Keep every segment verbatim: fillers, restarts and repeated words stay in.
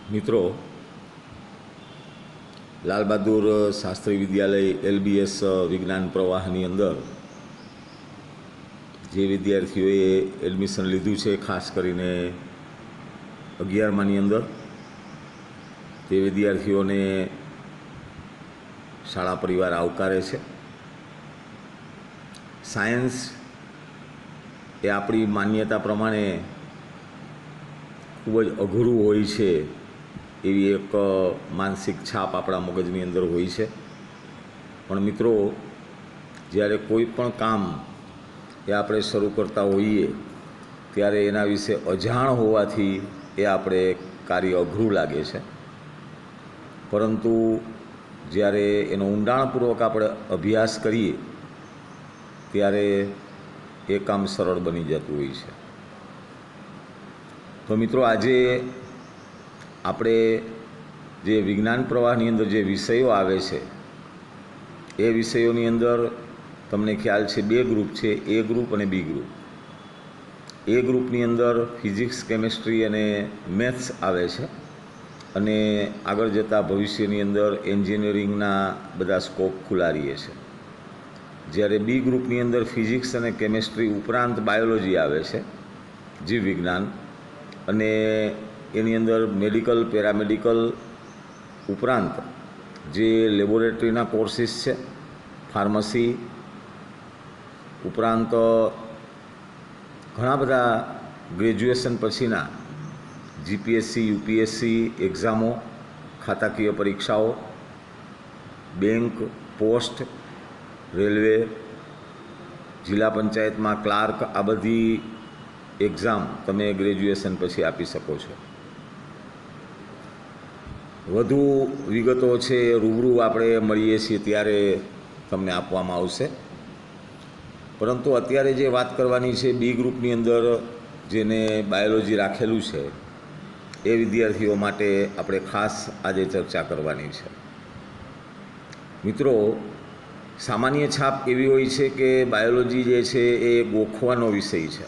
મિત્રો, લાલ બહાદુર શાસ્ત્રી વિદ્યાલય એલબીએસ વિજ્ઞાન પ્રવાહની અંદર જે વિદ્યાર્થીઓએ એડમિશન લીધું છે, ખાસ કરીને અગિયારમાની અંદર, તે વિદ્યાર્થીઓને શાળા પરિવાર આવકારે છે. સાયન્સ એ આપણી માન્યતા પ્રમાણે ખૂબ જ અઘરું હોય છે એવી એક માનસિક છાપ આપણા મગજની અંદર હોય છે. પણ મિત્રો, જ્યારે કોઈ પણ કામ એ આપણે શરૂ કરતા હોઈએ ત્યારે એના વિશે અજાણ હોવાથી એ આપણે કાર્ય અઘરું લાગે છે. પરંતુ જ્યારે એનો ઊંડાણપૂર્વક આપણે અભ્યાસ કરીએ ત્યારે એ કામ સરળ બની જતું હોય છે. તો મિત્રો, આજે આપણે જે વિજ્ઞાન પ્રવાહની અંદર જે વિષયો આવે છે એ વિષયોની અંદર તમને ખ્યાલ છે બે ગ્રુપ છે, એ ગ્રુપ અને બી ગ્રુપ. એ ગ્રુપની અંદર ફિઝિક્સ, કેમેસ્ટ્રી અને મેથ્સ આવે છે અને આગળ જતાં ભવિષ્યની અંદર એન્જિનિયરિંગના બધા સ્કોપ ખુલ્લા રહે છે. જ્યારે બી ગ્રુપની અંદર ફિઝિક્સ અને કેમેસ્ટ્રી ઉપરાંત બાયોલોજી આવે છે, જીવ વિજ્ઞાન, અને એની અંદર મેડિકલ, પેરામેડિકલ ઉપરાંત જે લેબોરેટરીના કોર્સિસ છે, ફાર્મસી ઉપરાંત ઘણા બધા ગ્રેજ્યુએશન પછીના જીપીએસસી, યુપીએસસી એક્ઝામો, ખાતાકીય પરીક્ષાઓ, બેંક, પોસ્ટ, રેલવે, જિલ્લા પંચાયતમાં ક્લાર્ક, આ બધી એક્ઝામ તમે ગ્રેજ્યુએશન પછી આપી શકો છો. વધુ વિગતો છે રૂબરૂ આપણે મળીએ છીએ ત્યારે તમને આપવામાં આવશે. પરંતુ અત્યારે જે વાત કરવાની છે બી ગ્રુપની અંદર જેને બાયોલોજી રાખેલું છે એ વિદ્યાર્થીઓ માટે આપણે ખાસ આજે ચર્ચા કરવાની છે. મિત્રો, સામાન્ય છાપ એવી હોય છે કે બાયોલોજી જે છે એ ગોખવાનો વિષય છે,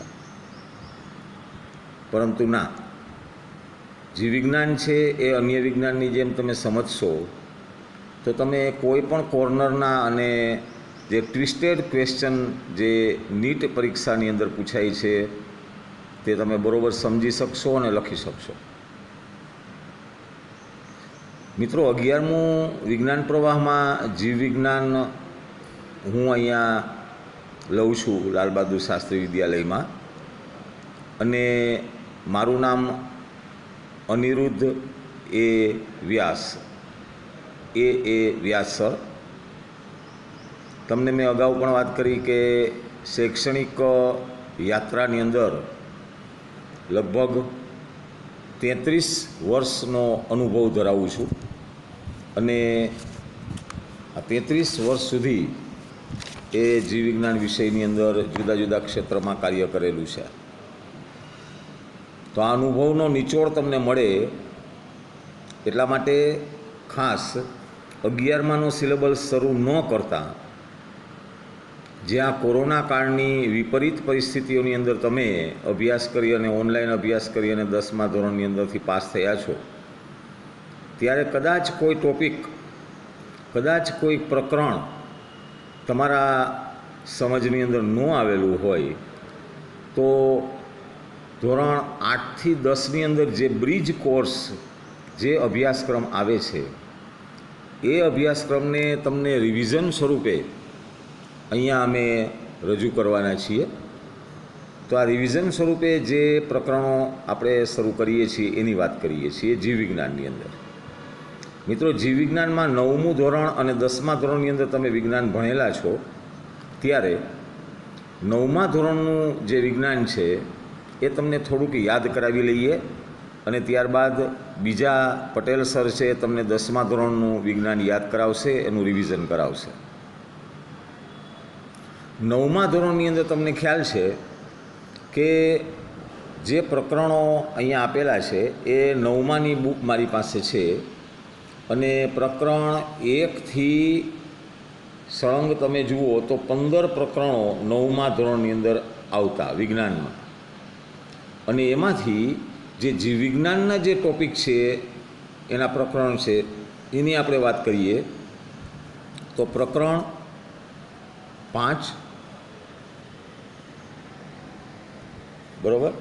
પરંતુ ના, જીવ વિજ્ઞાન છે એ અન્ય વિજ્ઞાનની જેમ તમે સમજશો તો તમે કોઈ પણ કોર્નરના અને જે ટ્વિસ્ટેડ ક્વેશ્ચન જે નીટ પરીક્ષાની અંદર પૂછાય છે તે તમે બરાબર સમજી શકશો અને લખી શકશો. મિત્રો, અગિયારમું વિજ્ઞાન પ્રવાહમાં જીવ વિજ્ઞાન હું અહીંયા લઉં છું લાલ બહાદુર શાસ્ત્રી વિદ્યાલયમાં, અને મારું નામ અનિરુદ્ધ એ વ્યાસ, એ એ વ્યાસ સર. તમને મેં અગાઉ પણ વાત કરી કે શૈક્ષણિક યાત્રાની અંદર લગભગ તેત્રીસ વર્ષનો અનુભવ ધરાવું છું અને આ તેત્રીસ વર્ષ સુધી એ જીવ વિજ્ઞાન વિષયની અંદર જુદા જુદા ક્ષેત્રમાં કાર્ય કરેલું છે. તો આ અનુભવનો નિચોડ તમને મળે એટલા માટે ખાસ અગિયારમાનો સિલેબસ શરૂ ન કરતાં જ્યાં કોરોના કાળની વિપરીત પરિસ્થિતિઓની અંદર તમે અભ્યાસ કરી અને ઓનલાઈન અભ્યાસ કરી અને દસમા ધોરણની અંદરથી પાસ થયા છો, ત્યારે કદાચ કોઈ ટોપિક, કદાચ કોઈ પ્રકરણ તમારા સમજની અંદર ન આવેલું હોય તો ધોરણ આઠથી દસની અંદર જે બ્રિજ કોર્સ જે અભ્યાસક્રમ આવે છે એ અભ્યાસક્રમને તમને રિવિઝન સ્વરૂપે અહીંયા અમે રજૂ કરવાના છીએ. તો આ રિવિઝન સ્વરૂપે જે પ્રકરણો આપણે શરૂ કરીએ છીએ એની વાત કરીએ છીએ જીવ વિજ્ઞાનની અંદર. મિત્રો, જીવ વિજ્ઞાનમાં નવમું ધોરણ અને દસમા ધોરણની અંદર તમે વિજ્ઞાન ભણેલા છો ત્યારે નવમા ધોરણનું જે વિજ્ઞાન છે એ તમને થોડુંક યાદ કરાવી લઈએ અને ત્યારબાદ બીજા પટેલ સર છે તમને દસમા ધોરણનું વિજ્ઞાન યાદ કરાવશે, એનું રિવિઝન કરાવશે. નવમા ધોરણની અંદર તમને ખ્યાલ છે કે જે પ્રકરણો અહીંયા આપેલા છે એ નવમાની બુક મારી પાસે છે અને પ્રકરણ એકથી સળંગ તમે જુઓ તો પંદર પ્રકરણો નવમા ધોરણની અંદર આવતા વિજ્ઞાનમાં, અને એમાંથી જે જીવ વિજ્ઞાનના જે ટૉપિક છે એના પ્રકરણ છે એની આપણે વાત કરીએ તો પ્રકરણ પાંચ, બરાબર,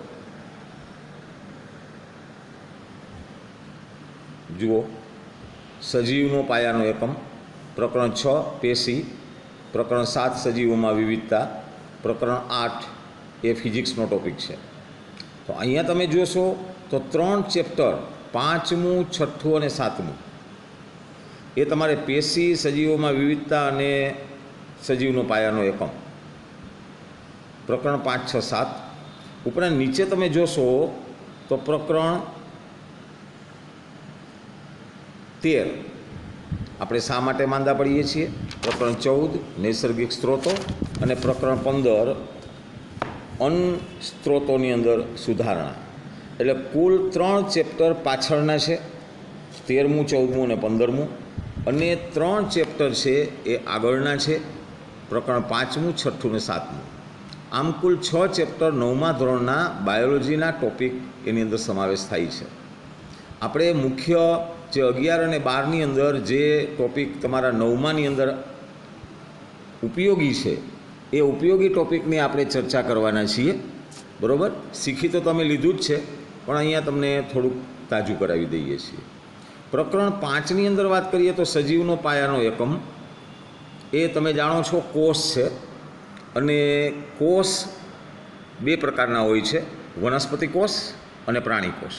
જુઓ, સજીવનો પાયાનો એકમ, પ્રકરણ છ પેશી, પ્રકરણ સાત સજીવોમાં વિવિધતા, પ્રકરણ આઠ એ ફિઝિક્સનો ટોપિક છે. તો અહીંયા તમે જોશો તો ત્રણ ચેપ્ટર, પાંચમું, છઠ્ઠું અને સાતમું, એ તમારે પેશી, સજીવોમાં વિવિધતા અને સજીવનો પાયાનો એકમ, પ્રકરણ પાંચ, છ, સાત. ઉપરાંત નીચે તમે જોશો તો પ્રકરણ તેર, આપણે શા માટે માંદા પડીએ છીએ, પ્રકરણ ચૌદ નૈસર્ગિક સ્ત્રોતો અને પ્રકરણ પંદર અન્ન સ્ત્રોતોની અંદર સુધારણા. એટલે કુલ ત્રણ ચેપ્ટર પાછળના છે, તેરમું, ચૌદમું અને પંદરમું, અને ત્રણ ચેપ્ટર છે એ આગળના છે, પ્રકરણ પાંચમું, છઠ્ઠું ને સાતમું. આમ કુલ છ ચેપ્ટર નવમા ધોરણના બાયોલોજીના ટોપિક એની અંદર સમાવેશ થાય છે. આપણે મુખ્ય જે અગિયાર અને બારની અંદર જે ટોપિક તમારા નવમાની અંદર ઉપયોગી છે એ ઉપયોગી ટોપિકની આપણે ચર્ચા કરવાના છીએ, બરાબર. શીખી તો તમે લીધું જ છે, પણ અહીંયા તમને થોડુંક તાજું કરાવી દઈએ છીએ. પ્રકરણ પાંચની અંદર વાત કરીએ તો સજીવનો પાયાનો એકમ, એ તમે જાણો છો કોષ છે, અને કોષ બે પ્રકારના હોય છે, વનસ્પતિ કોષ અને પ્રાણી કોષ.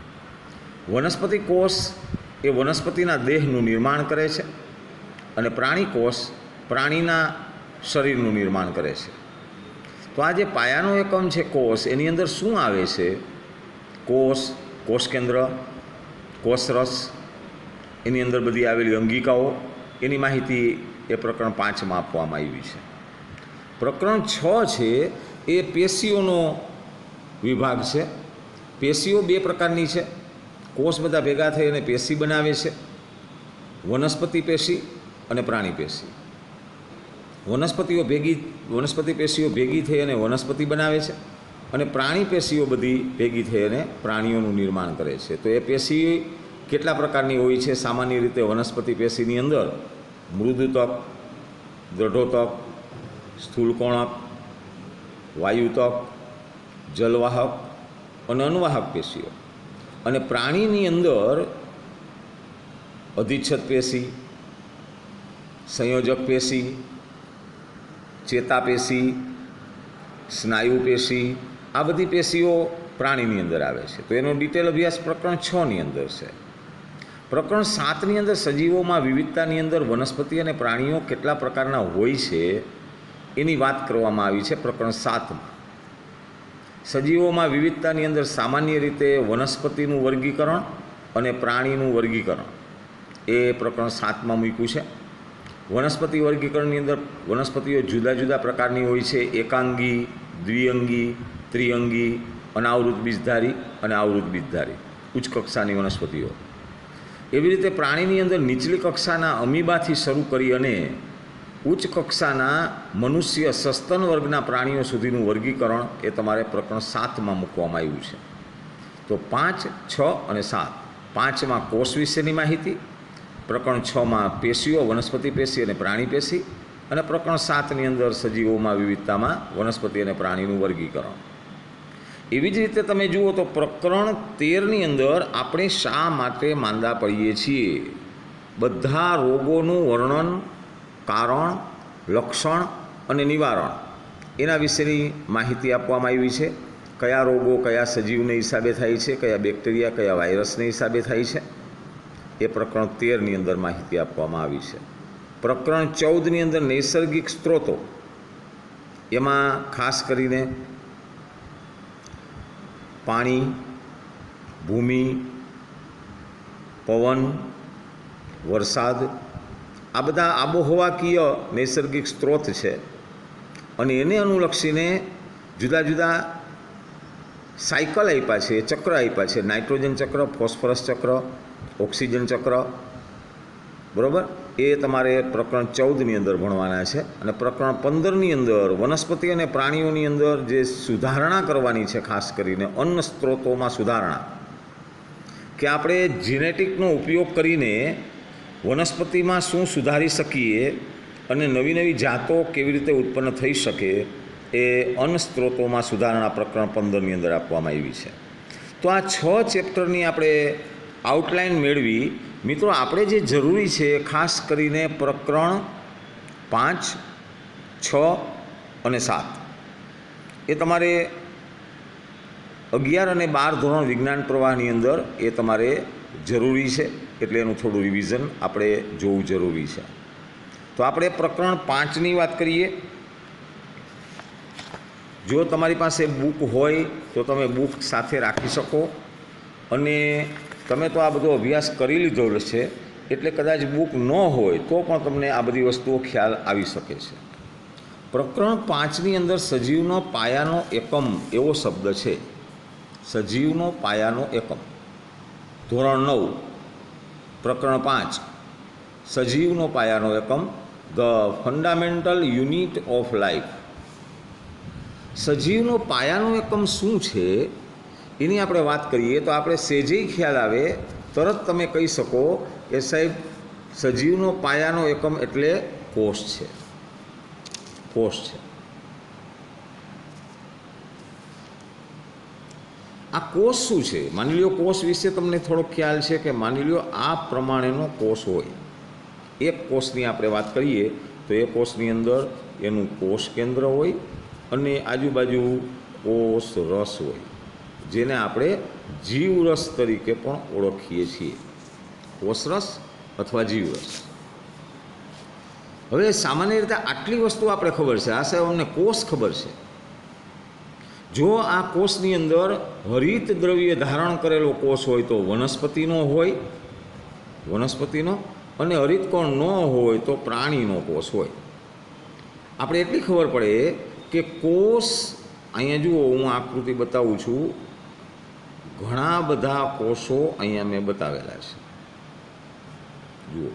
વનસ્પતિ કોષ એ વનસ્પતિના દેહનું નિર્માણ કરે છે, અને પ્રાણી કોષ પ્રાણીના શરીરનું નિર્માણ કરે છે. તો આ જે પાયાનો એકમ છે કોષ, એની અંદર શું આવે છે? કોષ, કોષ કેન્દ્ર, કોષરસ, એની અંદર બધી આવેલી અંગિકાઓ, એની માહિતી એ પ્રકરણ પાંચમાં આપવામાં આવી છે. પ્રકરણ છ છે એ પેશીઓનો વિભાગ છે. પેશીઓ બે પ્રકારની છે, કોષ બધા ભેગા થઈ અને પેશી બનાવે છે, વનસ્પતિ પેશી અને પ્રાણી પેશી. વનસ્પતિઓ ભેગી વનસ્પતિ પેશીઓ ભેગી થઈ અને વનસ્પતિ બનાવે છે, અને પ્રાણી પેશીઓ બધી ભેગી થઈ અને પ્રાણીઓનું નિર્માણ કરે છે. તો એ પેશી કેટલા પ્રકારની હોય છે? સામાન્ય રીતે વનસ્પતિ પેશીની અંદર મૃદુતક, દ્રઢોતક, સ્થૂળકોણક, વાયુતક, જલવાહક અને અન્વાહક પેશીઓ. અને પ્રાણીની અંદર અધિચ્છદ પેશી, સંયોજક પેશી, ચેતાપેશી, સ્નાયુ પેશી, આ બધી પેશીઓ પ્રાણીની અંદર આવે છે. તો એનો ડિટેલ અભ્યાસ પ્રકરણ છ ની અંદર છે. પ્રકરણ સાતની અંદર સજીવોમાં વિવિધતાની અંદર વનસ્પતિ અને પ્રાણીઓ કેટલા પ્રકારના હોય છે એની વાત કરવામાં આવી છે. પ્રકરણ સાતમાં સજીવોમાં વિવિધતાની અંદર સામાન્ય રીતે વનસ્પતિનું વર્ગીકરણ અને પ્રાણીનું વર્ગીકરણ એ પ્રકરણ સાતમાં મૂક્યું છે. વનસ્પતિ વર્ગીકરણની અંદર વનસ્પતિઓ જુદા જુદા પ્રકારની હોય છે, એકાંગી, દ્વિઅંગી, ત્રિઅંગી, અનાવૃત બીજધારી અને આવૃત બીજધારી, ઉચ્ચ કક્ષાની વનસ્પતિઓ. એવી રીતે પ્રાણીની અંદર નીચલી કક્ષાના અમીબાથી શરૂ કરી અને ઉચ્ચ કક્ષાના મનુષ્ય સસ્તન વર્ગના પ્રાણીઓ સુધીનું વર્ગીકરણ એ તમારે પ્રકરણ સાતમાં મૂકવામાં આવ્યું છે. તો પાંચ, છ અને સાત. પાંચમાં કોષ વિશેની માહિતી, પ્રકરણ છમાં પેશીઓ, વનસ્પતિ પેશી અને પ્રાણી પેશી, અને પ્રકરણ સાતની અંદર સજીવોમાં વિવિધતામાં વનસ્પતિ અને પ્રાણીનું વર્ગીકરણ. એવી જ રીતે તમે જુઓ તો પ્રકરણ તેરની અંદર આપણે શા માટે માંદા પડીએ છીએ, બધા રોગોનું વર્ણન, કારણ, લક્ષણ અને નિવારણ એના વિશેની માહિતી આપવામાં આવી છે. કયા રોગો કયા સજીવને હિસાબે થાય છે, કયા બેક્ટેરિયા કયા વાયરસને હિસાબે થાય છે, એ પ્રકરણ તેરની અંદર માહિતી આપવામાં આવી છે. પ્રકરણ ચૌદની અંદર નૈસર્ગિક સ્ત્રોતો, એમાં ખાસ કરીને પાણી, ભૂમિ, પવન, વરસાદ, આ બધા આબોહવાકીય નૈસર્ગિક સ્ત્રોત છે, અને એને અનુલક્ષીને જુદા જુદા સાયકલ આપ્યા છે, ચક્ર આપ્યા છે. નાઇટ્રોજન ચક્ર, ફોસ્ફરસ ચક્ર, ઓક્સિજન ચક્ર, બરાબર, એ તમારે પ્રકરણ ચૌદની અંદર ભણવાના છે. અને પ્રકરણ પંદરની અંદર વનસ્પતિ અને પ્રાણીઓની અંદર જે સુધારણા કરવાની છે, ખાસ કરીને અન્ન સ્ત્રોતોમાં સુધારણા, કે આપણે જીનેટિકનો ઉપયોગ કરીને વનસ્પતિમાં શું સુધારી શકીએ અને નવી નવી જાતો કેવી રીતે ઉત્પન્ન થઈ શકે એ અન્ન સ્ત્રોતોમાં સુધારણા પ્રકરણ પંદરની અંદર આપવામાં આવી છે. તો આ છ ચેપ્ટરની આપણે આઉટલાઇન મેળવી. મિત્રો, આપણે જે જરૂરી છે ખાસ કરીને પ્રકરણ પાંચ, છ અને સાત એ તમારે અગિયાર અને બાર ધોરણ વિજ્ઞાન પ્રવાહની અંદર એ તમારે જરૂરી છે, એટલે એનું થોડું રિવિઝન આપણે જોવું જરૂરી છે. તો આપણે પ્રકરણ પાંચની વાત કરીએ. જો તમારી પાસે બુક હોય તો તમે બુક સાથે રાખી શકો, અને તમે તો આ બધો અભ્યાસ કરી લીધો છે એટલે કદાચ બુક ન હોય તો પણ તમને આ બધી વસ્તુઓ ખ્યાલ આવી શકે છે. પ્રકરણ પાંચની અંદર સજીવનો પાયાનો એકમ એવો શબ્દ છે. સજીવનો પાયાનો એકમ, ધોરણ નવ, પ્રકરણ પાંચ, સજીવનો પાયાનો એકમ, the fundamental unit of life. સજીવનો પાયાનો એકમ શું છે એની આપણે વાત કરીએ તો આપણે સહેજે ખ્યાલ આવે, તરત તમે કહી શકો કે સાહેબ સજીવનો પાયાનો એકમ એટલે કોષ છે. કોષ છે. આ કોષ શું છે? માની લ્યો કોષ વિશે તમને થોડો ખ્યાલ છે કે માની લ્યો આ પ્રમાણેનો કોષ હોય. એક કોષની આપણે વાત કરીએ તો એ કોષની અંદર એનું કોષ કેન્દ્ર હોય અને આજુબાજુ કોષ રસ હોય, જેને આપણે જીવરસ તરીકે પણ ઓળખીએ છીએ. કોષરસ અથવા જીવરસ. હવે સામાન્ય રીતે આટલી વસ્તુ આપણે ખબર છે, આ સાહેબ અમને કોષ ખબર છે. જો આ કોષની અંદર હરિત દ્રવ્ય ધારણ કરેલો કોષ હોય તો વનસ્પતિનો હોય, વનસ્પતિનો, અને હરિતકણ ન હોય તો પ્રાણીનો કોષ હોય. આપણે એટલી ખબર પડે કે કોષ, અહીંયા જુઓ હું આકૃતિ બતાવું છું, ઘણા બધા કોષો અહીંયા મેં બતાવેલા છે. જુઓ,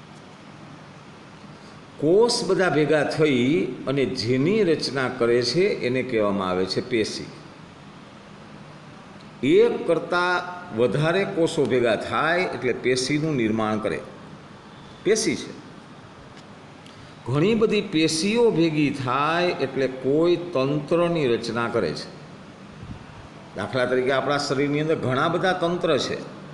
કોષ બધા ભેગા થઈ અને જેની રચના કરે છે એને કહેવામાં આવે છે પેશી. એક કરતાં વધારે કોષો ભેગા થાય એટલે પેશીનું નિર્માણ કરે. પેશી છે. ઘણી બધી પેશીઓ ભેગી થાય એટલે કોઈ તંત્રની રચના કરે છે. દાખલા તરીકે આપણા શરીરની અંદર ઘણા બધા તંત્ર છે.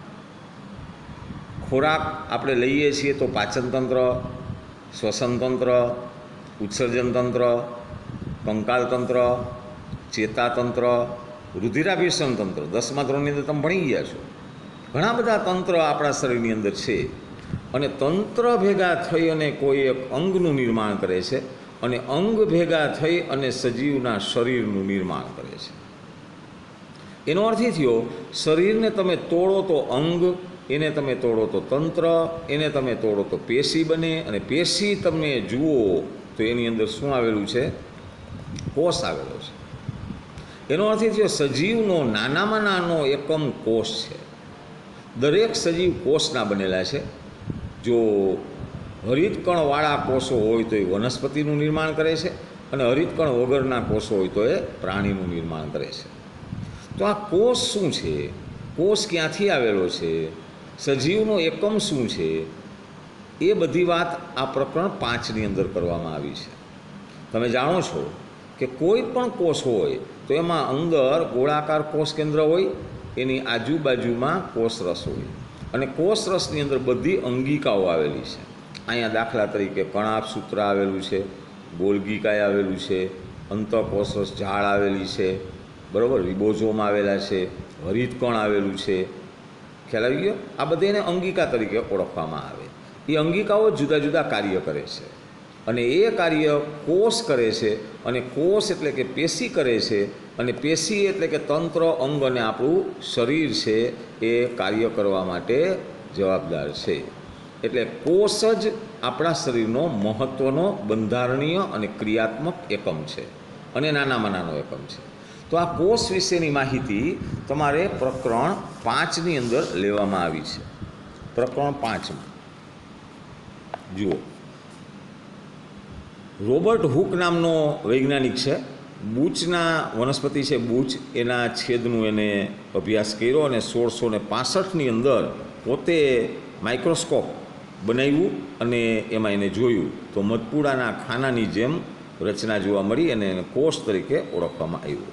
ખોરાક આપણે લઈએ છીએ તો પાચન તંત્ર, શ્વસન તંત્ર, ઉત્સર્જન તંત્ર, કંકાલ તંત્ર, ચેતાતંત્ર, રુધિરાભિસરણ તંત્ર. દસમા ધોરણની અંદર તમે ભણી ગયા છો. ઘણા બધા તંત્ર આપણા શરીરની અંદર છે અને તંત્ર ભેગા થઈ અને કોઈ એક અંગનું નિર્માણ કરે છે અને અંગ ભેગા થઈ અને સજીવના શરીરનું નિર્માણ કરે છે. એનો અર્થ એ થયો, શરીરને તમે તોડો તો અંગ, એને તમે તોડો તો તંત્ર, એને તમે તોડો તો પેશી બને, અને પેશી તમે જુઓ તો એની અંદર શું આવેલું છે? કોષ આવેલો છે. એનો અર્થ એ થયો સજીવનો નાનામાં નાનો એકમ કોષ છે. દરેક સજીવ કોષના બનેલા છે. જો હરિતકણવાળા કોષો હોય તો એ વનસ્પતિનું નિર્માણ કરે છે અને હરિતકણ વગરના કોષો હોય તો એ પ્રાણીનું નિર્માણ કરે છે. તો આ કોષ શું છે? કોષ ક્યાંથી આવેલો છે? સજીવનો એકમ શું છે? એ બધી વાત આ પ્રકરણ પાંચની અંદર કરવામાં આવી છે. તમે જાણો છો કે કોઈ પણ કોષ હોય તો એમાં અંદર ગોળાકાર કોષ કેન્દ્ર હોય, એની આજુબાજુમાં કોષરસ હોય, અને કોષરસની અંદર બધી અંગિકાઓ આવેલી છે. અહીંયા દાખલા તરીકે કણાભ સૂત્ર આવેલું છે, ગોલ્ગીકાય આવેલું છે, અંતઃકોષરસ ઝાડ આવેલી છે, બરાબર, રિબોઝોમ આવેલા છે, હરિતકણ આવેલું છે. ખ્યાલ આવી ગયો? આ બધી એને અંગિકા તરીકે ઓળખવામાં આવે. એ અંગિકાઓ જુદા જુદા કાર્ય કરે છે અને એ કાર્ય કોષ કરે છે, અને કોષ એટલે કે પેશી કરે છે, અને પેશી એટલે કે તંત્ર, અંગ અને આપણું શરીર છે એ કાર્ય કરવા માટે જવાબદાર છે. એટલે કોષ જ આપણા શરીરનો મહત્ત્વનો બંધારણીય અને ક્રિયાત્મક એકમ છે અને નાનામાં નાનો એકમ છે. તો આ કોષ વિશેની માહિતી તમારે પ્રકરણ પાંચની અંદર લેવામાં આવી છે. પ્રકરણ પાંચમાં જુઓ, રોબર્ટ હુક નામનો વૈજ્ઞાનિક છે, બૂચના વનસ્પતિ છે બૂચ એના છેદનું એને અભ્યાસ કર્યો અને સોળસો ને પાસઠની અંદર પોતે માઇક્રોસ્કોપ બનાવ્યું અને એમાં એને જોયું તો મધપૂડાના ખાનાની જેમ રચના જોવા મળી અને એને કોષ તરીકે ઓળખવામાં આવ્યું.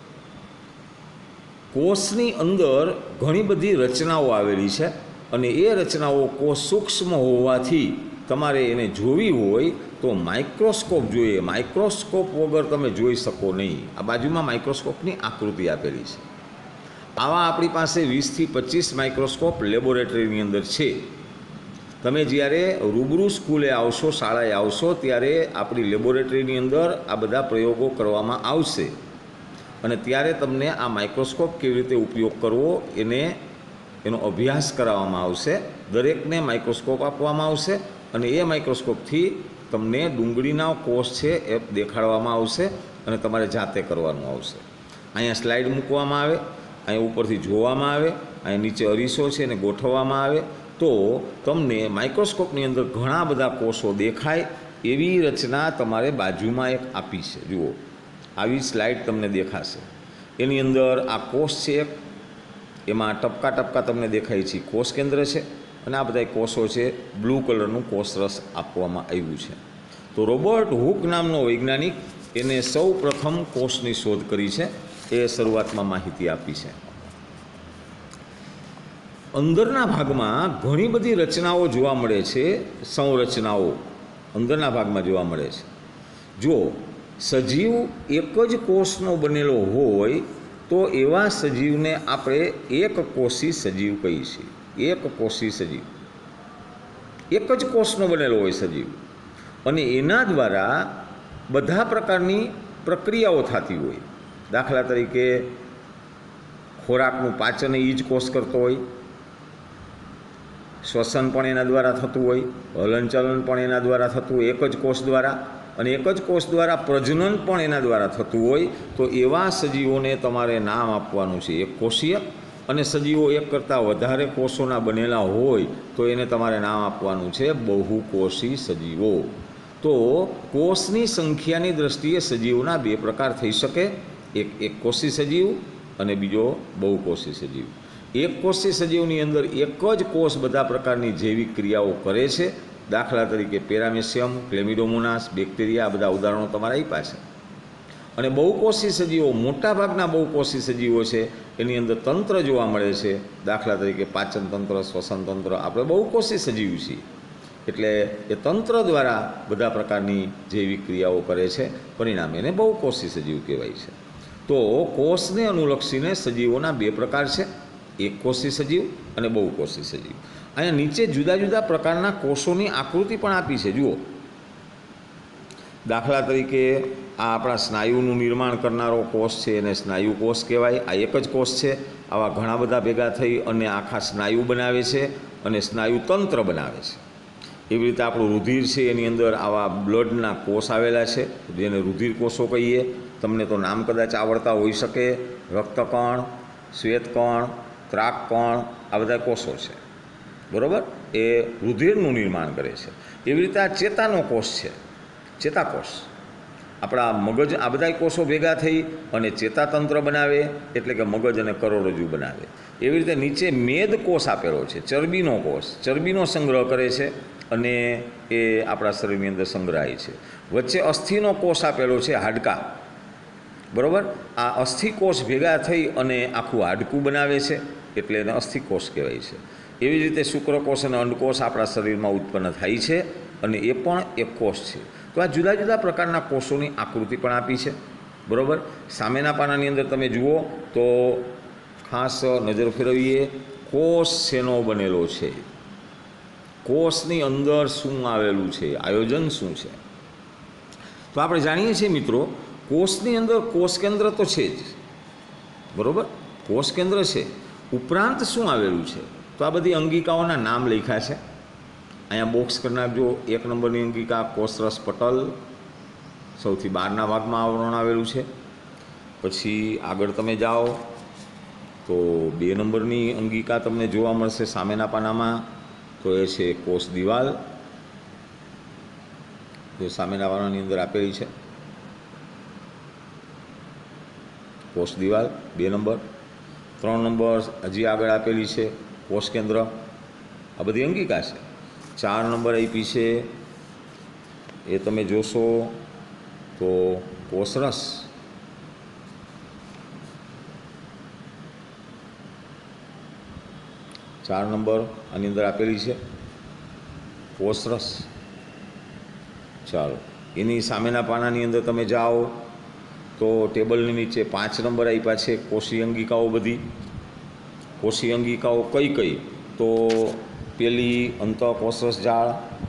કોષની અંદર ઘણી બધી રચનાઓ આવેલી છે અને એ રચનાઓ કોષ સૂક્ષ્મ હોવાથી તમારે એને જોવી હોય તો માઇક્રોસ્કોપ જોઈએ. માઇક્રોસ્કોપ વગર તમે જોઈ શકો નહીં. આ બાજુમાં માઇક્રોસ્કોપની આકૃતિ આપેલી છે. આવા આપણી પાસે વીસથી પચીસ માઇક્રોસ્કોપ લેબોરેટરીની અંદર છે. તમે જ્યારે રૂબરૂ સ્કૂલે આવશો, શાળાએ આવશો, ત્યારે આપણી લેબોરેટરીની અંદર આ બધા પ્રયોગો કરવામાં આવશે અને ત્યારે તમને આ માઇક્રોસ્કોપ કેવી રીતે ઉપયોગ કરવો એને એનો અભ્યાસ કરાવવામાં આવશે. દરેકને માઇક્રોસ્કોપ આપવામાં આવશે અને એ માઇક્રોસ્કોપથી તમને ડુંગળીના કોષ છે એ દેખાડવામાં આવશે અને તમારે જાતે કરવાનું આવશે. અહીંયા સ્લાઇડ મૂકવામાં આવે, અહીંયા ઉપરથી જોવામાં આવે, અહીંયા નીચે અરીસો છે એને ગોઠવવામાં આવે તો તમને માઇક્રોસ્કોપની અંદર ઘણા બધા કોષો દેખાય એવી રચના તમારે બાજુમાં એક આપી છે. જુઓ, આવી સ્લાઇડ તમને દેખાશે. એની અંદર આ કોષ છે એક, એમાં ટપકા ટપકા તમને દેખાય છે કોષ કેન્દ્ર છે અને આ બધા કોષો છે. બ્લુ કલરનું કોષરસ આપવામાં આવ્યું છે. તો રોબર્ટ હુક નામનો વૈજ્ઞાનિક એને સૌ પ્રથમ કોષની શોધ કરી છે એ શરૂઆતમાં માહિતી આપી છે. અંદરના ભાગમાં ઘણી બધી રચનાઓ જોવા મળે છે. સંરચનાઓ અંદરના ભાગમાં જોવા મળે છે. જો સજીવ એક જ કોષનો બનેલો હોય તો એવા સજીવને આપણે એક કોષી સજીવ કહીએ છીએ. એક કોષી સજીવ, એક જ કોષનો બનેલો હોય સજીવ અને એના દ્વારા બધા પ્રકારની પ્રક્રિયાઓ થતી હોય. દાખલા તરીકે ખોરાકનું પાચન એ જ કોષ કરતો હોય, શ્વસન પણ એના દ્વારા થતું હોય, હલનચલન પણ એના દ્વારા થતું હોય એક જ કોષ દ્વારા, અને એક જ કોષ દ્વારા પ્રજનન પણ એના દ્વારા થતું હોય. તો એવા સજીવોને તમારે નામ આપવાનું છે એક કોષીય. અને સજીવો એક કરતાં વધારે કોષોના બનેલા હોય તો એને તમારે નામ આપવાનું છે બહુકોષી સજીવો. તો કોષની સંખ્યાની દૃષ્ટિએ સજીવોના બે પ્રકાર થઈ શકે, એક એક કોષી સજીવ અને બીજો બહુકોષી સજીવ. એક કોષી સજીવની અંદર એક જ કોષ બધા પ્રકારની જૈવિક ક્રિયાઓ કરે છે. દાખલા તરીકે પેરામેશિયમ, ક્લેમિડોમોનાસ, બેક્ટેરિયા, આ બધા ઉદાહરણો તમારા આપ્યા છે. અને બહુકોષી સજીવો, મોટાભાગના બહુકોષી સજીવો છે એની અંદર તંત્ર જોવા મળે છે. દાખલા તરીકે પાચન તંત્ર, શ્વસન તંત્ર, આપણે બહુકોષી સજીવ છીએ એટલે એ તંત્ર દ્વારા બધા પ્રકારની જૈવિક ક્રિયાઓ કરે છે, પરિણામે એને બહુકોષી સજીવ કહેવાય છે. તો કોષને અનુલક્ષીને સજીવોના બે પ્રકાર છે, એક કોષી સજીવ અને બહુકોષી સજીવ. અહીંયા નીચે જુદા જુદા પ્રકારના કોષોની આકૃતિ પણ આપી છે. જુઓ, દાખલા તરીકે આ આપણા સ્નાયુનું નિર્માણ કરનારો કોષ છે એને સ્નાયુ કોષ કહેવાય. આ એક જ કોષ છે. આવા ઘણા બધા ભેગા થઈ અને આખા સ્નાયુ બનાવે છે અને સ્નાયુ તંત્ર બનાવે છે. એવી રીતે આપણું રુધિર છે એની અંદર આવા બ્લડના કોષ આવેલા છે જેને રુધિર કોષો કહીએ. તમને તો નામ કદાચ આવડતા હોઈ શકે, રક્તકણ, શ્વેતકણ, ત્રાકકણ, આ બધા કોષો છે, બરાબર? એ રુધિરનું નિર્માણ કરે છે. એવી રીતે આ ચેતાનો કોષ છે, ચેતાકોષ. આપણા મગજ, આ બધા કોષો ભેગા થઈ અને ચેતાતંત્ર બનાવે એટલે કે મગજ અને કરોડરજ્જુ બનાવે. એવી રીતે નીચે મેદ કોષ આપેલો છે, ચરબીનો કોષ, ચરબીનો સંગ્રહ કરે છે અને એ આપણા શરીરની અંદર સંગ્રહાય છે. વચ્ચે અસ્થિનો કોષ આપેલો છે, હાડકાં, બરાબર? આ અસ્થિકોષ ભેગા થઈ અને આખું હાડકું બનાવે છે એટલે એને અસ્થિકોષ કહેવાય છે. એવી રીતે શુક્રકોષ અને અંડકોષ આપણા શરીરમાં ઉત્પન્ન થાય છે અને એ પણ એક કોષ છે. તો આ જુદા જુદા પ્રકારના કોષોની આકૃતિ પણ આપી છે, બરાબર? સામેના પાનાની અંદર તમે જુઓ તો ખાસ નજર ફેરવીએ. કોષ શેનો બનેલો છે, કોષની અંદર શું આવેલું છે, આયોજન શું છે? તો આપણે જાણીએ છીએ મિત્રો, કોષની અંદર કોષ કેન્દ્ર તો છે જ, બરાબર? કોષ કેન્દ્ર છે, ઉપરાંત શું આવેલું છે? તો આ બધી અંગિકાઓના નામ લખ્યા છે. અહીંયા બોક્સ કરી નાખજો. એક નંબરની અંગિકા કોષરસ પટલ, સૌથી બહારના ભાગમાં આવરણ આવેલું છે. પછી આગળ તમે જાઓ તો બે નંબરની અંગિકા તમને જોવા મળશે સામેના પાનામાં, તો એ છે કોષ દિવાલ, તો સામેના પાનાની અંદર આપેલી છે. કોષ દિવાલ બે નંબર. ત્રણ નંબર હજી આગળ આપેલી છે કોષ કેન્દ્ર, આ બધી અંગિકા છે. ચાર નંબર આપી છે એ તમે જોશો તો કોષરસ, ચાર નંબર આની અંદર આપેલી છે કોષરસ. ચાલો એની સામેના પાનાની અંદર તમે જાઓ તો ટેબલની નીચે પાંચ નંબર આપ્યા છે કોષી અંગિકાઓ બધી. કોષી અંગિકાઓ કઈ કઈ તો પેલી અંતઃકોષરસ જાળ,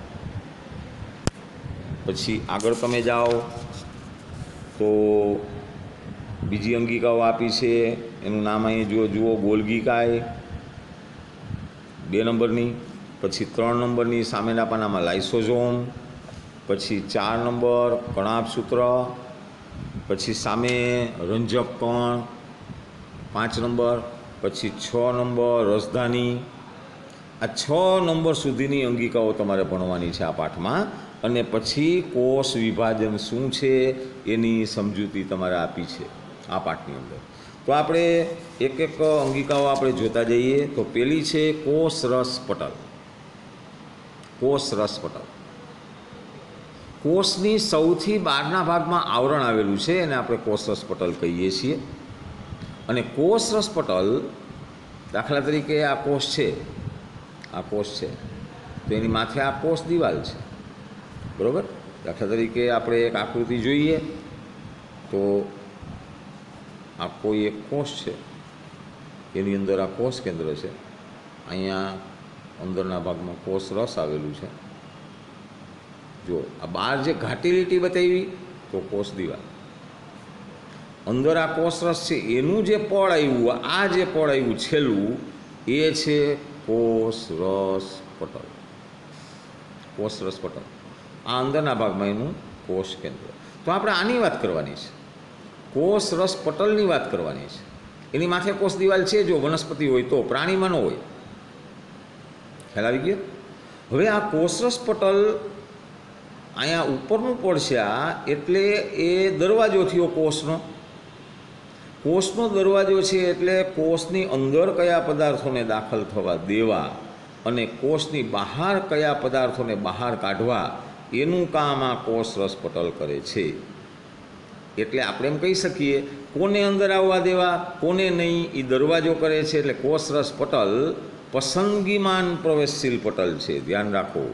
પછી આગળ તમે જાઓ તો બીજી અંગિકાઓ આપી છે એનું નામ અહીં જુઓ જુઓ ગોલ્ગીકાય બે નંબરની. પછી ત્રણ નંબરની સામેના પાનામાં લાઇસોઝોમ, પછી ચાર નંબર કણાભસૂત્ર, પછી સામે રંજક કણ પાંચ નંબર, પછી છ નંબર રસધાની. આ છ નંબર સુધીની અંગિકાઓ તમારે ભણવાની છે આ પાઠમાં, અને પછી કોષ વિભાજન શું છે એની સમજૂતી તમારે આપી છે આ પાઠની અંદર. તો આપણે એક એક અંગિકાઓ આપણે જોતા જઈએ. તો પેલી છે કોષરસ પટલ. કોષરસ પટલ કોષની સૌથી બહારના ભાગમાં આવરણ આવેલું છે એને આપણે કોષરસ પટલ કહીએ છીએ. અને કોષરસ પટલ દાખલા તરીકે આ કોષ છે, આ કોષ છે તો એની માથે આ કોષ દિવાલ છે, બરાબર. દાખલા તરીકે આપણે એક આકૃતિ જોઈએ તો આ કોઈ એક કોષ છે, એની અંદર આ કોષ કેન્દ્ર છે, અહીંયા અંદરના ભાગમાં કોષરસ આવેલું છે. જો આ બહાર જે ઘાટી લીટી બતાવી તો કોષ દિવાલ, અંદર આ કોષરસ છે એનું જે પળ આવ્યું, આ જે પળ આવ્યું છેલ્લું એ છે કોષરસ પટલ. કોષરસ પટલ આ અંદરના ભાગમાં એનું કોષ કેન્દ્ર. તો આપણે આની વાત કરવાની છે, કોષરસ પટલની વાત કરવાની છે. એની માથે કોષ દિવાલ છે જો વનસ્પતિ હોય તો, પ્રાણીમાં ન હોય. ખ્યાલ આવી ગયો? હવે આ કોષરસ પટલ અહીંયા ઉપરનું પડ છે આ, એટલે એ દરવાજો થયો કોષનો. કોષનો દરવાજો છે એટલે કોષની અંદર કયા પદાર્થોને દાખલ થવા દેવા અને કોષની બહાર કયા પદાર્થોને બહાર કાઢવા એનું કામ આ કોષરસ પટલ કરે છે. એટલે આપણે એમ કહી શકીએ કોને અંદર આવવા દેવા કોને નહીં એ દરવાજો કરે છે. એટલે કોષરસ પટલ પસંદગીમાન પ્રવેશશીલ પટલ છે, ધ્યાન રાખો.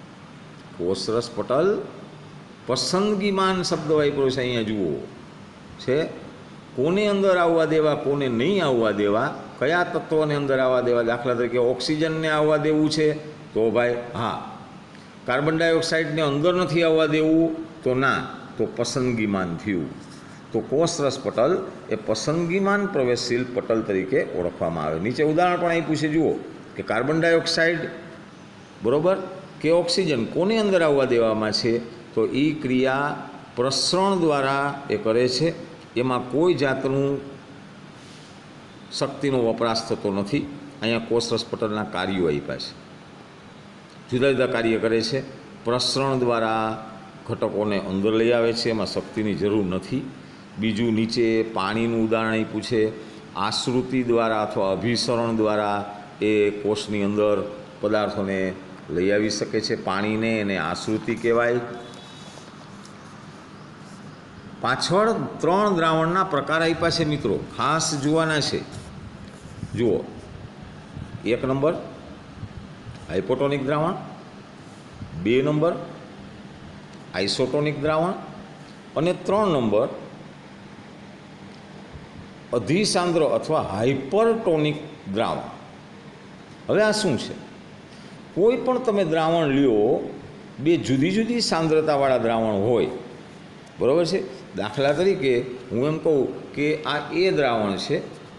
કોષરસ પટલ પસંદગીમાન શબ્દ વાપર્યો છે અહીંયા જુઓ છે. કોને અંદર આવવા દેવા કોને નહીં આવવા દેવા, કયા તત્વોને અંદર આવવા દેવા. દાખલા તરીકે ઓક્સિજનને આવવા દેવું છે તો ભાઈ હા, કાર્બન ડાયોક્સાઇડને અંદર નથી આવવા દેવું તો ના, તો પસંદગીમાન થયું. તો કોષરસ પટલ એ પસંદગીમાન પ્રવેશશીલ પટલ તરીકે ઓળખવામાં આવે. નીચે ઉદાહરણ પણ આપ્યું છે જુઓ કે કાર્બન ડાયોક્સાઇડ બરાબર કે ઓક્સિજન કોને અંદર આવવા દેવામાં છે તો એ ક્રિયા પ્રસરણ દ્વારા એ કરે છે. એમાં કોઈ જાતનું શક્તિનો વપરાશ થતો નથી. અહીંયા કોષરસ પટલના કાર્યો આપ્યા છે, જુદા જુદા કાર્ય કરે છે. પ્રસરણ દ્વારા ઘટકોને અંદર લઈ આવે છે, એમાં શક્તિની જરૂર નથી. બીજું નીચે પાણીનું ઉદાહરણ આપ્યું છે. આશ્રુતિ દ્વારા અથવા અભિસરણ દ્વારા એ કોષની અંદર પદાર્થોને લઈ આવી શકે છે. પાણીને એને આશ્રુતિ કહેવાય. પાછળ ત્રણ દ્રાવણના પ્રકાર આપ્યા છે મિત્રો, ખાસ જોવાના છે. જુઓ, એક નંબર હાઇપોટોનિક દ્રાવણ, બે નંબર આઇસોટોનિક દ્રાવણ અને ત્રણ નંબર અધિસાંદ્ર અથવા હાઇપરટોનિક દ્રાવણ. હવે આ શું છે? કોઈ પણ તમે દ્રાવણ લ્યો, બે જુદી જુદી સાંદ્રતાવાળા દ્રાવણ હોય, બરાબર છે. દાખલા તરીકે હું એમ કહું કે આ એ દ્રાવણ છે,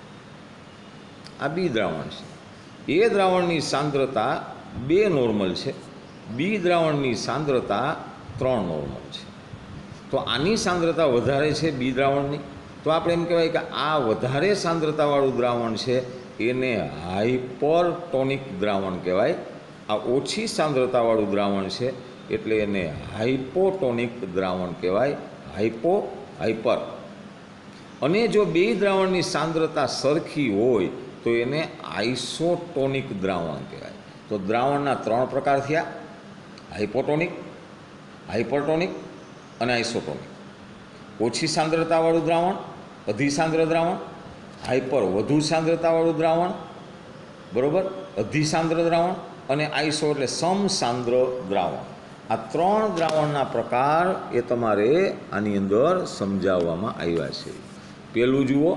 આ બી દ્રાવણ છે. એ દ્રાવણની સાંદ્રતા બે નોર્મલ છે, બી દ્રાવણની સાંદ્રતા ત્રણ નોર્મલ છે. તો આની સાંદ્રતા વધારે છે બી દ્રાવણની, તો આપણે એમ કહેવાય કે આ વધારે સાંદ્રતાવાળું દ્રાવણ છે એને હાઇપરટોનિક દ્રાવણ કહેવાય. આ ઓછી સાંદ્રતાવાળું દ્રાવણ છે એટલે એને હાઇપોટોનિક દ્રાવણ કહેવાય. Hypo hyper. અને જો બે દ્રાવણની સાંદ્રતા સરખી હોય તો એને આઇસોટોનિક દ્રાવણ કહેવાય. તો દ્રાવણના ત્રણ પ્રકાર થયા: હાઇપોટોનિક, હાઇપરટોનિક અને આઇસોટોનિક. ઓછી સાંદ્રતાવાળું દ્રાવણ, અધિસાંદ્ર દ્રાવણ; હાઇપર વધુ સાંદ્રતાવાળું દ્રાવણ, બરાબર, અધિસાંદ્ર દ્રાવણ; અને આઈસો એટલે સમસાંદ્ર દ્રાવણ. આ ત્રણ દ્રાવણના પ્રકાર એ તમારે આની અંદર સમજાવવામાં આવ્યા છે. પેલું જુઓ,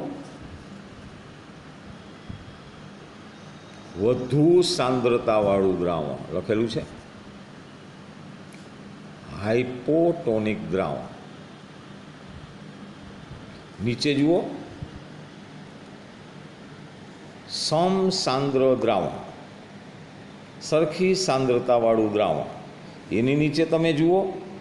વધુ સાંદ્રતાવાળું દ્રાવણ લખેલું છે, હાઇપોટોનિક દ્રાવણ. નીચે જુઓ, સમસાંદ્ર દ્રાવણ, સરખી સાંદ્રતાવાળું દ્રાવણ. એની નીચે તમે જુઓ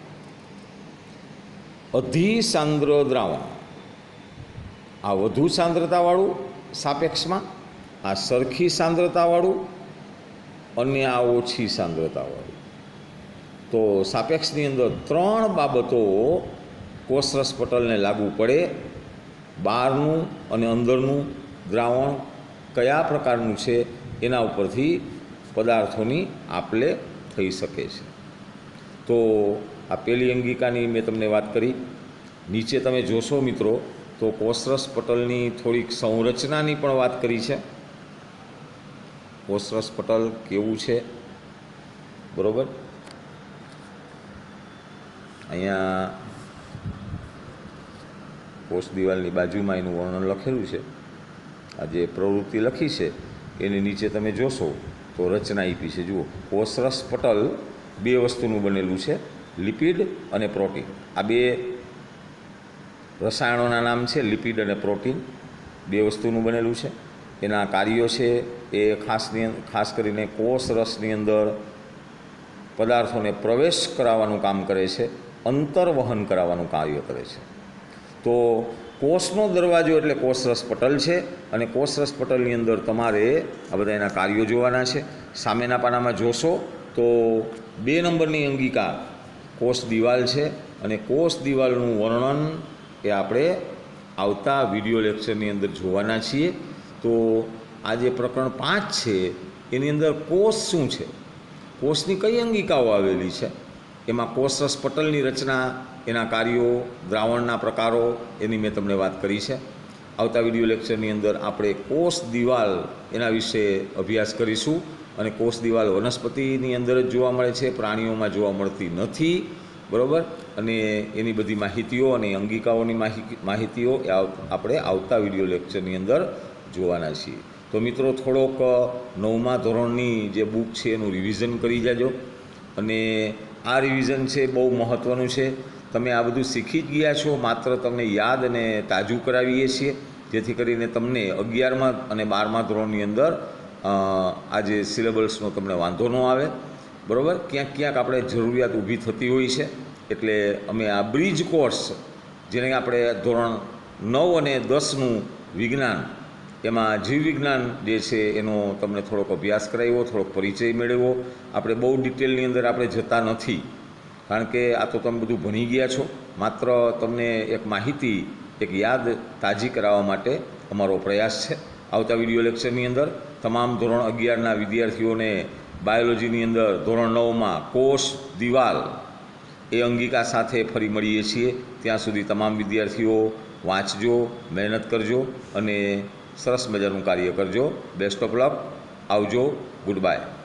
અધિસાંદ્ર દ્રાવણ. આ વધુ સાંદ્રતાવાળું સાપેક્ષમાં, આ સરખી સાંદ્રતાવાળું અને આ ઓછી સાંદ્રતાવાળું. તો સાપેક્ષની અંદર ત્રણ બાબતો કોષરસ પટલને લાગુ પડે. બહારનું અને અંદરનું દ્રાવણ કયા પ્રકારનું છે એના ઉપરથી પદાર્થોની આપલે થઈ શકે છે. તો આ પહેલી અંગિકાની મેં તમને વાત કરી. નીચે તમે જોશો મિત્રો તો કોષરસ પટલની થોડીક સંરચનાની પણ વાત કરી છે. કોષરસ પટલ કેવું છે, બરાબર. અહીંયા કોષ દિવાલની બાજુમાં એનું વર્ણન લખેલું છે. આ જે પ્રવૃત્તિ લખી છે એની નીચે તમે જોશો તો રચના આપી છે. જુઓ, કોષરસ પટલ બે વસ્તુનું બનેલું છે, લિપિડ અને પ્રોટીન. આ બે રસાયણોના નામ છે, લિપિડ અને પ્રોટીન. બે વસ્તુનું બનેલું છે. એના કાર્યો છે એ ખાસની ખાસ કરીને કોષરસની અંદર પદાર્થોને પ્રવેશ કરાવવાનું કામ કરે છે, અંતર્વહન કરાવવાનું કાર્ય કરે છે. તો કોષનો દરવાજો એટલે કોષરસ પટલ છે, અને કોષરસ પટલની અંદર તમારે આ બધા એના કાર્યો જોવાના છે. સામેના પાનામાં જોશો તો બે નંબરની અંગિકા કોષ દિવાલ છે, અને કોષ દિવાલનું વર્ણન એ આપણે આવતા વિડીયો લેક્ચરની અંદર જોવાના છીએ. તો આ જે પ્રકરણ પાંચ છે એની અંદર કોષ શું છે, કોષની કઈ અંગિકાઓ આવેલી છે, એમાં કોષરસ પટલની રચના, એના કાર્યો, દ્રાવણના પ્રકારો એની મેં તમને વાત કરી છે. આવતા વિડીયો લેક્ચરની અંદર આપણે કોષ દિવાલ એના વિશે અભ્યાસ કરીશું. અને કોષ દિવાલ વનસ્પતિની અંદર જ જોવા મળે છે, પ્રાણીઓમાં જોવા મળતી નથી, બરાબર. અને એની બધી માહિતીઓ અને અંગિકાઓની માહિતીઓ આપણે આવતા વિડીયો લેક્ચરની અંદર જોવાના છીએ. તો મિત્રો, થોડોક નવમા ધોરણની જે બુક છે એનું રિવિઝન કરી જાજો. અને આ રિવિઝન છે બહુ મહત્ત્વનું છે. તમે આ બધું શીખી જ ગયા છો, માત્ર તમને યાદ અને તાજું કરાવીએ છીએ, જેથી કરીને તમને અગિયારમા અને બારમા ધોરણની અંદર આ જે સિલેબસનો તમને વાંધો ન આવે, બરાબર. ક્યાંક ક્યાંક આપણે જરૂરિયાત ઊભી થતી હોય છે, એટલે અમે આ બ્રિજ કોર્સ, જેને આપણે ધોરણ નવ અને દસનું વિજ્ઞાન, એમાં જીવ વિજ્ઞાન જે છે એનો તમને થોડોક અભ્યાસ કરાવ્યો, થોડોક પરિચય મેળવ્યો. આપણે બહુ ડિટેલની અંદર આપણે જતા નથી, કારણ કે આ તો તમે બધું ભણી ગયા છો. માત્ર તમને એક માહિતી, એક યાદ તાજી કરાવવા માટે અમારો પ્રયાસ છે. આવતા વિડીયો લેક્ચરની અંદર તમામ ધોરણ અગિયારના વિદ્યાર્થીઓને બાયોલોજીની અંદર ધોરણ નવમાં કોષ દિવાલ એ અંગિકા સાથે ફરી મળીએ છીએ. ત્યાં સુધી તમામ વિદ્યાર્થીઓ વાંચજો, મહેનત કરજો અને સરસ મજાનું કાર્ય કરજો. Best of luck. આવજો. Good by.